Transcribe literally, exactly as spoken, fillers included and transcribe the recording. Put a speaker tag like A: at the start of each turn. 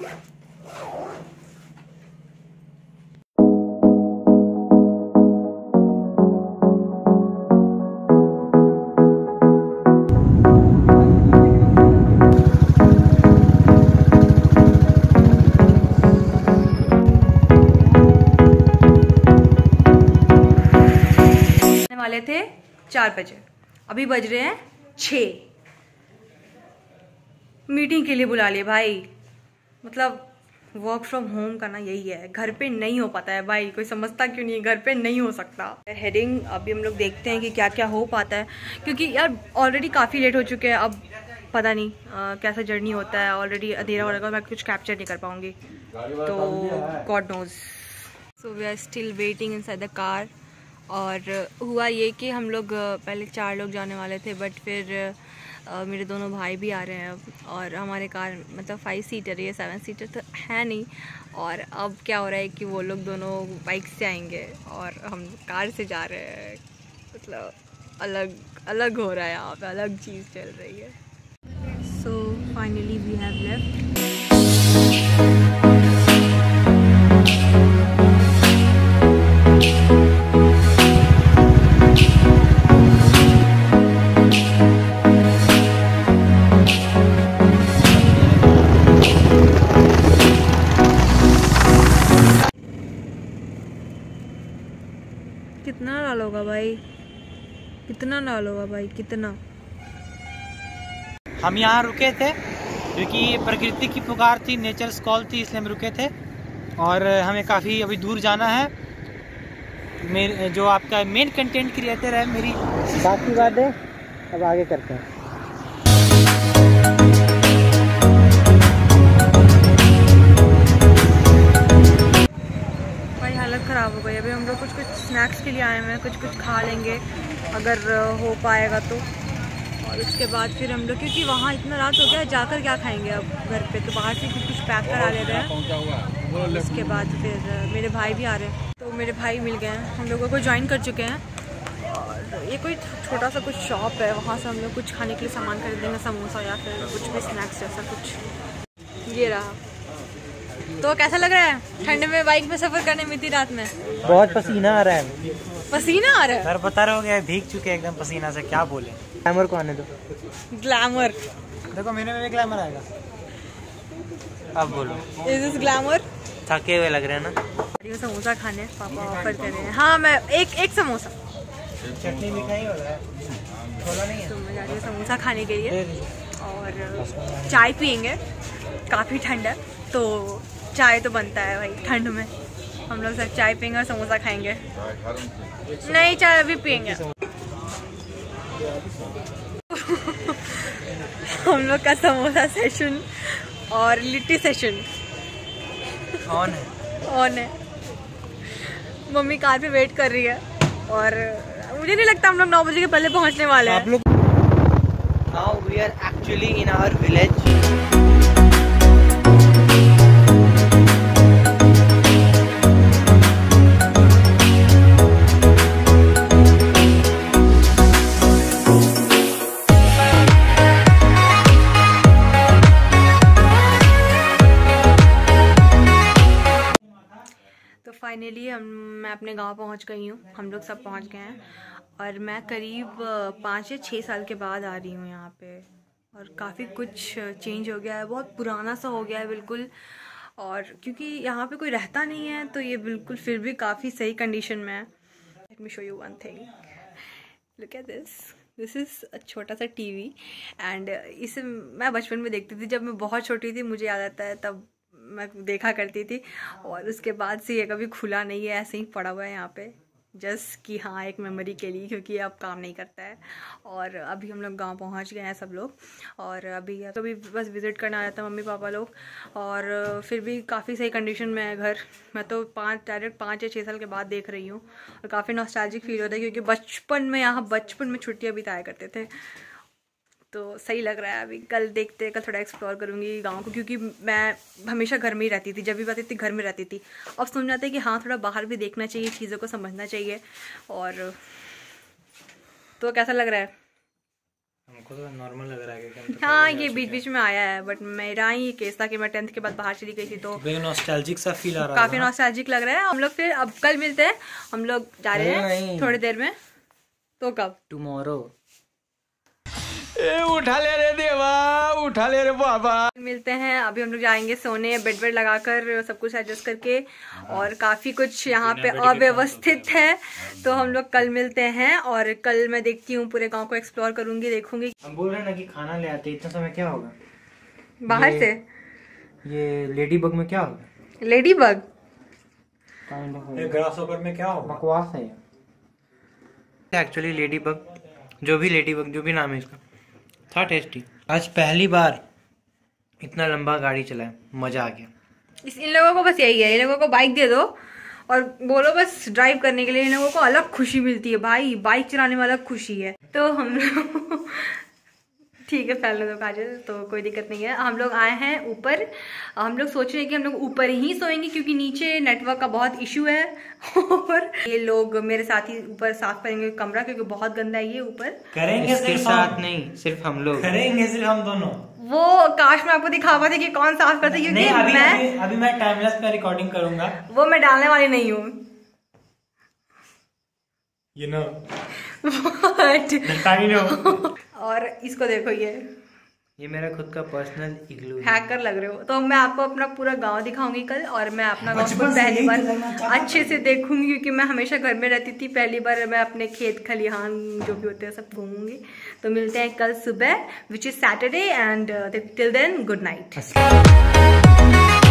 A: वाले थे चार बजे, अभी बज रहे हैं छः। मीटिंग के लिए बुला लिए भाई। मतलब वर्क फ्रॉम होम का ना यही है, घर पे नहीं हो पाता है भाई। कोई समझता क्यों नहीं है, घर पे नहीं हो सकता। हेडिंग अभी हम लोग देखते हैं कि क्या क्या हो पाता है, क्योंकि यार ऑलरेडी काफ़ी लेट हो चुके हैं। अब पता नहीं आ, कैसा जर्नी होता है। ऑलरेडी अंधेरा हो रहा है, मैं कुछ कैप्चर नहीं कर पाऊंगी, तो God knows. So we are still waiting inside the car. और हुआ ये कि हम लोग पहले चार लोग जाने वाले थे, बट फिर uh, मेरे दोनों भाई भी आ रहे हैं अब। और हमारे कार मतलब फाइव सीटर है, सेवन सीटर तो है नहीं। और अब क्या हो रहा है कि वो लोग दोनों बाइक से आएंगे और हम कार से जा रहे हैं। मतलब अलग अलग हो रहा है यहाँ पे, अलग चीज़ चल रही है। So finally we have left. कितना डालोगा भाई, कितना डालोगा भाई, कितना?
B: हम यहाँ रुके थे क्योंकि प्रकृति की पुकार थी, नेचर्स कॉल थी, इसलिए हम रुके थे। और हमें काफ़ी अभी दूर जाना है। मेरे जो आपका मेन कंटेंट क्रिएटर है मेरी, बाकी बातें अब आगे करते हैं।
A: हालत ख़राब हो गई। अभी हम लोग कुछ कुछ स्नैक्स के लिए आए हुए हैं, कुछ कुछ खा लेंगे अगर हो पाएगा तो। और उसके बाद फिर हम लोग, क्योंकि वहाँ इतना रात हो गया, जाकर क्या खाएंगे अब घर पे, तो बाहर से कुछ कुछ पैक करा ले रहे हैं। उसके बाद फिर मेरे भाई भी आ रहे हैं, तो मेरे भाई मिल गए हैं, हम लोगों को ज्वाइन कर चुके हैं। और ये कोई छोटा सा कुछ शॉप है, वहाँ से हम लोग कुछ खाने के लिए सामान खरीदेंगे, समोसा या फिर कुछ भी स्नैक्स जैसा कुछ। ये रहा। तो कैसा लग रहा है ठंड में बाइक में सफर करने में इतनी रात में?
B: बहुत पसीना आ रहा है।
A: पसीना आ रहा है?
B: सर बता रहे हो गया, भीग चुके हैं एकदम पसीना से, क्या बोले। ग्लैमर को आने दो।
A: ग्लैमर
B: देखो मेरे में भी ग्लैमर आएगा। अब बोलो,
A: इज दिस ग्लैमर?
B: थके हुए लग रहे हैं ना।
A: समोसा खाने पापा ऑफर कर रहे हैं। हाँ मैं एक एक समोसा,
B: चटनी मिठाई हो रहा है, खोला नहीं है।
A: तो मैं जा रही हूँ समोसा खाने के लिए। और चाय पियेंगे, काफ़ी ठंड है तो चाय तो बनता है भाई ठंड में। हम लोग सब चाय पियेंगे और समोसा खाएंगे। नहीं चाय अभी पियेंगे। हम लोग का समोसा सेशन और लिट्टी सेशन
B: ऑन है,
A: ऑन है। मम्मी कार पे वेट कर रही है और मुझे नहीं लगता हम लोग नौ बजे के पहले पहुंचने वाले हैं।
B: आप लोग now we are actually in our village.
A: Finally हम मैं अपने गांव पहुंच गई हूँ, हम लोग सब पहुंच गए हैं। और मैं करीब पाँच या छः साल के बाद आ रही हूँ यहाँ पे। और काफ़ी कुछ चेंज हो गया है, बहुत पुराना सा हो गया है बिल्कुल। और क्योंकि यहाँ पे कोई रहता नहीं है तो ये बिल्कुल फिर भी काफ़ी सही कंडीशन में है। Let me show you one thing, look at this. This is a छोटा सा टीवी एंड इसे मैं बचपन में देखती थी, जब मैं बहुत छोटी थी, मुझे याद आता है तब मैं देखा करती थी। और उसके बाद से ये कभी खुला नहीं है, ऐसे ही पड़ा हुआ है यहाँ पे, जस्ट कि हाँ एक मेमोरी के लिए, क्योंकि अब काम नहीं करता है। और अभी हम लोग गांव पहुँच गए हैं सब लोग। और अभी कभी तो बस विज़िट करना आ जाता है मम्मी पापा लोग। और फिर भी काफ़ी सही कंडीशन में है घर। मैं तो पाँच डायरेक्ट पाँच या छः साल के बाद देख रही हूँ और काफ़ी नॉस्टैल्जिक फील होता है, क्योंकि बचपन में यहाँ बचपन में छुट्टियाँ बिताया करते थे, तो सही लग रहा है। अभी कल देखते हैं, कल थोड़ा एक्सप्लोर करूँगी गांव को, क्योंकि मैं हमेशा घर में ही रहती थी, जब भी बात थी घर में रहती थी। अब समझ आते हैं कि हाँ थोड़ा बाहर भी देखना चाहिए, चीज़ों को समझना चाहिए। और तो कैसा लग रहा है?
B: हमको तो नॉर्मल लग रहा है कि तो
A: हाँ ये बीच बीच में आया है, बट मेरा ही केस था कि मैं टेंथ के बाद बाहर चली गई थी तो
B: नॉस्टैल्जिक सा फील आ रहा है,
A: काफी नॉस्टैल्जिक लग रहा है। हम लोग फिर अब कल मिलते हैं, हम लोग जा रहे हैं थोड़ी देर में। तो कब?
B: टुमारो।
C: ए उठा ले रे देवा, उठा ले रे बाबा।
A: मिलते हैं, अभी हम लोग जाएंगे सोने, बेड वेड लगाकर सब कुछ एडजस्ट करके, और काफी कुछ यहाँ पे अव्यवस्थित है। तो हम लोग कल मिलते हैं, और कल मैं देखती हूँ पूरे गांव को एक्सप्लोर करूंगी, देखूंगी।
B: हम बोल रहे हैं ना कि खाना ले आते, इतना समय क्या होगा
A: बाहर से?
B: ये लेडी बग में क्या होगा?
A: लेडी बग
B: ग्रासहोपर में क्या होगा? बकवास है एक्चुअली। लेडी बग, जो भी लेडी बग, जो भी नाम है इसका, था टेस्टी। आज पहली बार इतना लंबा गाड़ी चलाया, मजा आ गया।
A: इस इन लोगों को बस यही है, इन लोगों को बाइक दे दो और बोलो बस ड्राइव करने के लिए, इन लोगों को अलग खुशी मिलती है भाई, बाइक चलाने में अलग खुशी है। तो हम लोग ठीक है फैलने दो काजल, तो कोई दिक्कत नहीं है। हम लोग आए हैं ऊपर, हम लोग सोच रहे हैं कि हम लोग ऊपर ही सोएंगे क्योंकि नीचे नेटवर्क का बहुत इशू है। और ये लोग मेरे साथ ही ऊपर साफ करेंगे कमरा, क्योंकि बहुत गंदा है ये ऊपर।
B: करेंगे इसके साथ नहीं, सिर्फ हम लोग करेंगे, सिर्फ हम दोनों।
A: वो काश मैं आपको दिखा पाती कि कौन साफ करता है, क्योंकि
B: नहीं, अभी,
A: मैं
B: अभी, अभी मैं टाइमलेस पे रिकॉर्डिंग करूंगा,
A: वो मैं डालने वाली नहीं हूँ।
B: you know
A: I know। और इसको देखो, ये
B: ये मेरा खुद का पर्सनल इग्लू है।
A: हैकर लग रहे हो। तो मैं आपको अपना पूरा गांव दिखाऊंगी कल, और मैं अपना गांव को पहली बार अच्छे से देखूंगी, क्योंकि मैं हमेशा घर में रहती थी। पहली बार मैं अपने खेत खलिहान जो भी होते हैं सब घूमूंगी। तो मिलते हैं कल सुबह, which is Saturday, and till then good night.